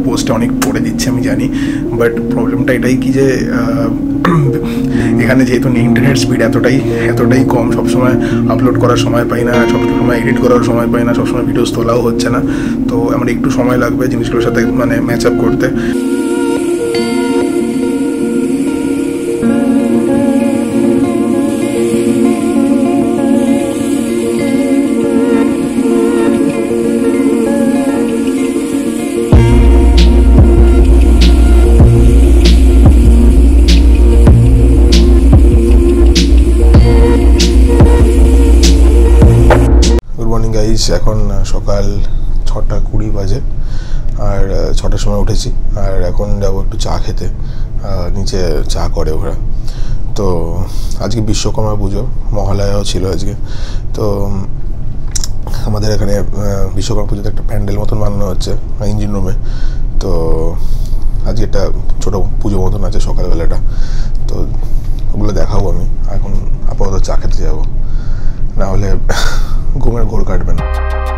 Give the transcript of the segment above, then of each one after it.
পোস্টে অনেক পড়ে দিচ্ছে আমি জানি, বাট প্রবলেমটা এটাই কি যে এখানে যেহেতু ইন্টারনেট স্পিড এতটাই কম, সবসময় আপলোড করার সময় পাই না, সবসময় এডিট করার সময় পাই না, সবসময় ভিডিওস তোলাও হচ্ছে না। তো আমার একটু সময় লাগবে জিনিসগুলোর সাথে মানে ম্যাচ আপ করতে। এখন সকাল 6:20 বাজে, আর 6টার সময় উঠেছি, আর এখন যাবো একটু চা খেতে। নিচে চা করে ওরা। তো আজকে বিশ্বকর্মা পুজো, মহালয়াও ছিল আজকে। তো আমাদের এখানে বিশ্বকর্মা পুজোতে একটা প্যান্ডেল মতন বানানো হচ্ছে ইঞ্জিন রুমে। তো আজকে একটা ছোটো পুজো মতন আছে সকালবেলাটা, তো ওগুলো দেখাবো আমি। এখন আপাতত চা খেতে যাবো, নাহলে ঘুমের ঘোর কাটবে না।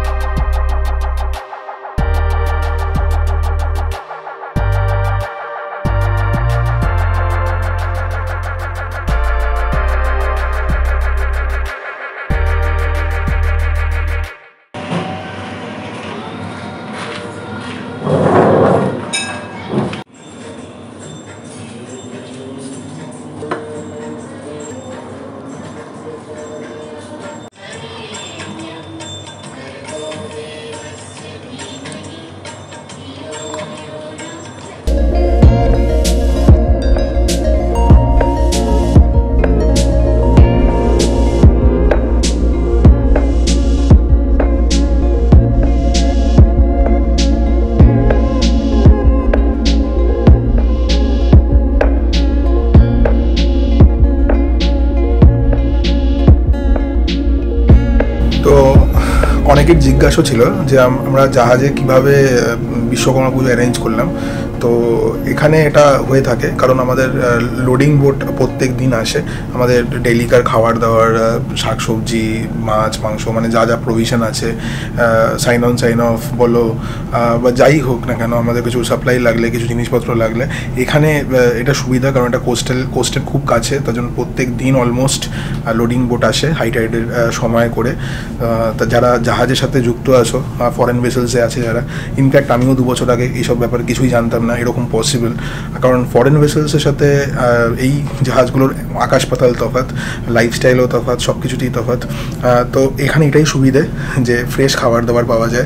অনেকের জিজ্ঞাসা ছিল যে আমরা জাহাজে কিভাবে বিশ্বকর্মা পুজো অ্যারেঞ্জ করলাম। তো এখানে এটা হয়ে থাকে কারণ আমাদের লোডিং বোট প্রত্যেক দিন আসে। আমাদের ডেইলিকার খাবার দাবার, শাকসবজি, মাছ, মাংস, মানে যা যা প্রভিশন আছে, সাইন অন সাইন অফ বলো বা যাই হোক না কেন, আমাদের কিছু সাপ্লাই লাগলে, কিছু জিনিসপত্র লাগলে এখানে এটা সুবিধা, কারণ এটা কোস্টের খুব কাছে। তার জন্য প্রত্যেক দিন অলমোস্ট লোডিং বোট আসে হাই টাইডের সময় করে। তা যারা জাহাজের সাথে যুক্ত আছো, ফরেন ভেসেলসে আছে যারা, ইনফ্যাক্ট আমিও 2 বছর আগে এইসব ব্যাপারে কিছুই জানতাম না এরকম পসিবল, কারণ ফরেন ভেসেলসের সাথে এই জাহাজগুলোর আকাশ পাতাল তফাৎ, লাইফস্টাইলও তফাৎ, সব কিছুতেই তফাৎ। তো এখানে এটাই সুবিধে যে ফ্রেশ খাবার দাবার পাওয়া যায়।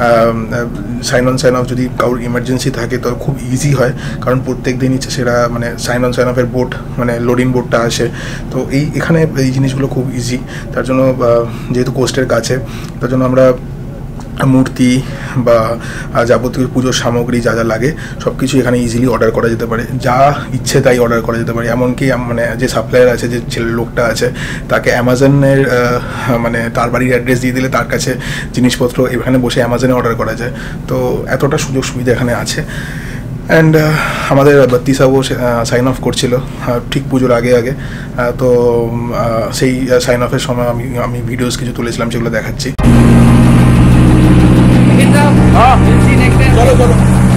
সাইন অন সাইন অফ যদি কারোর ইমার্জেন্সি থাকে তো খুব ইজি হয়, কারণ প্রত্যেক দিনই সেটা মানে সাইন অন সাইন অফের বোট, মানে লোডিং বোটটা আসে। তো এখানে এই জিনিসগুলো খুব ইজি। তার জন্য যেহেতু কোস্টের কাছে, তার জন্য আমরা মূর্তি বা যাবতীয় পুজোর সামগ্রী যা যা লাগে সব কিছু এখানে ইজিলি অর্ডার করা যেতে পারে, যা ইচ্ছে তাই অর্ডার করা যেতে পারে। এমনকি মানে যে সাপ্লায়ার আছে, যে ছেলে লোকটা আছে, তাকে অ্যামাজনের মানে তার বাড়ির অ্যাড্রেস দিয়ে দিলে তার কাছে জিনিসপত্র এখানে বসে অ্যামাজনে অর্ডার করা যায়। তো এতটা সুযোগ সুবিধা এখানে আছে। অ্যান্ড আমাদের বাত্তি সাবও সাইন অফ করছিল ঠিক পুজোর আগে। তো সেই সাইন অফের সময় আমি ভিডিওস কিছু তুলেছিলাম, সেগুলো দেখাচ্ছি। চলো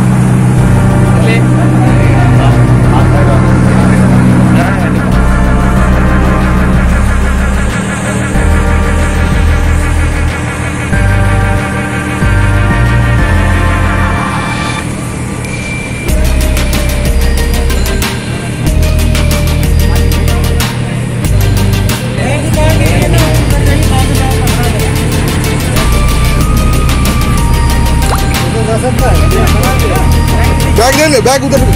बैग ले ले, बैग उधर।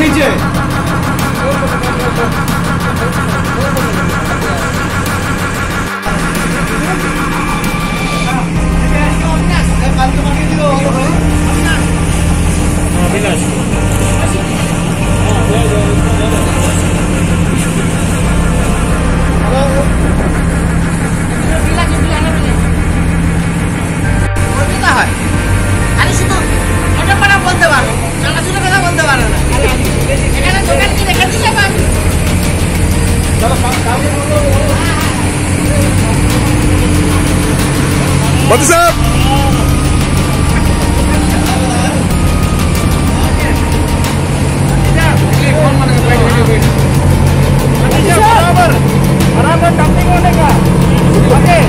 What's up? बराबर डंपिंग होने का ओके।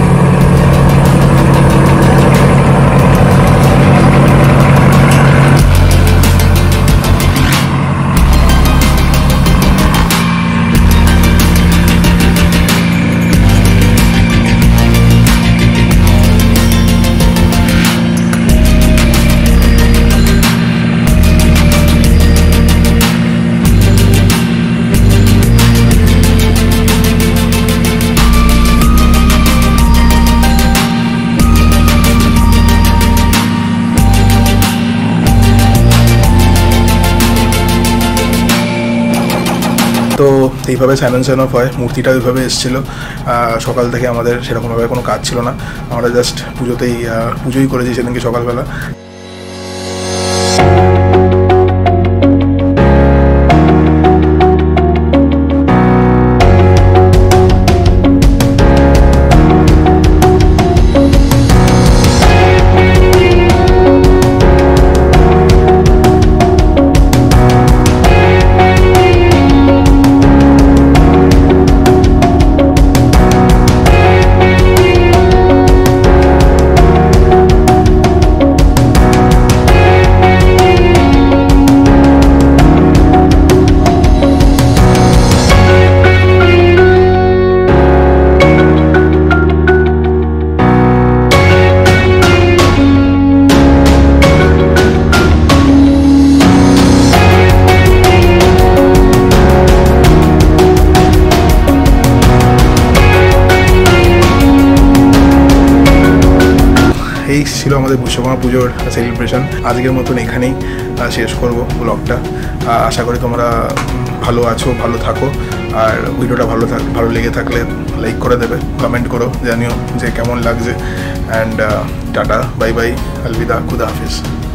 তো এইভাবে সাইন অফ হয়। মূর্তিটা ওইভাবে এসেছিলো। সকাল থেকে আমাদের সেরকমভাবে কোনো কাজ ছিল না, আমরা জাস্ট পুজোই করেছি সেদিনকে সকালবেলা। এই ছিল আমাদের বিশ্বকর্মা পুজোর সেলিব্রেশন। আজকের মতন এখানেই শেষ করব ব্লগটা। আশা করি তোমরা ভালো আছো, ভালো থাকো। আর ভিডিওটা ভালো লেগে থাকলে লাইক করে দেবে, কমেন্ট করো, জানিও যে কেমন লাগছে। অ্যান্ড টাটা, বাই বাই, আলবিদা, খুদা হাফিজ।